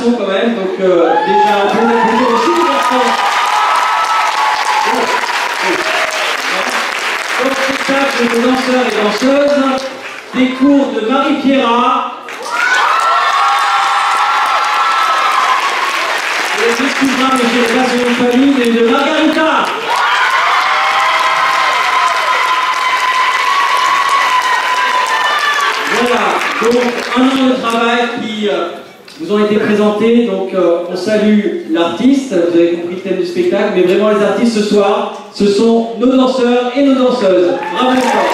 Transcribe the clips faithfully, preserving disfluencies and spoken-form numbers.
garçons quand même, donc euh, déjà on peut applaudir aussi les garçons. Donc spectacle de danseurs et danseuses, des cours de Marie Pierra. Et les excusera, mais je n'ai pas son nom de famille, mais de Margarita. Voilà, donc un an de travail qui euh, vous ont été présentés. Donc euh, on salue l'artiste, vous avez compris le thème du spectacle, mais vraiment les artistes ce soir, ce sont nos danseurs et nos danseuses. Bravo encore.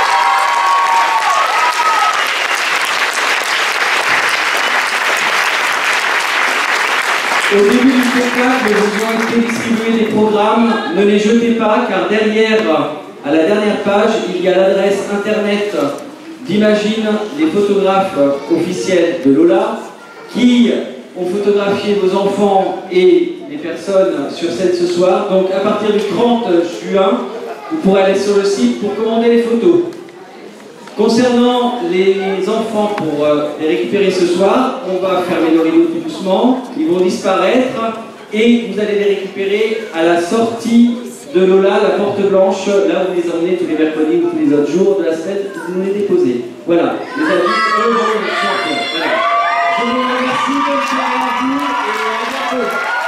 Au début du spectacle, vous ont été distribués des programmes. Ne les jetez pas, car derrière, à la dernière page, il y a l'adresse internet d'Imagine, les photographes officiels de Lola, qui ont photographié vos enfants et les personnes sur scène ce soir. Donc à partir du trente juin, vous pourrez aller sur le site pour commander les photos. Concernant les enfants, pour euh, les récupérer ce soir, on va fermer le rideau tout doucement, ils vont disparaître et vous allez les récupérer à la sortie de Lola, la porte blanche, là où vous les emmenez tous les mercredis ou tous les autres jours de la semaine, vous les déposez. Voilà, les adultes, eux, vont les sortir. Voilà. Je vous remercie, bonne soirée à vous et à bientôt.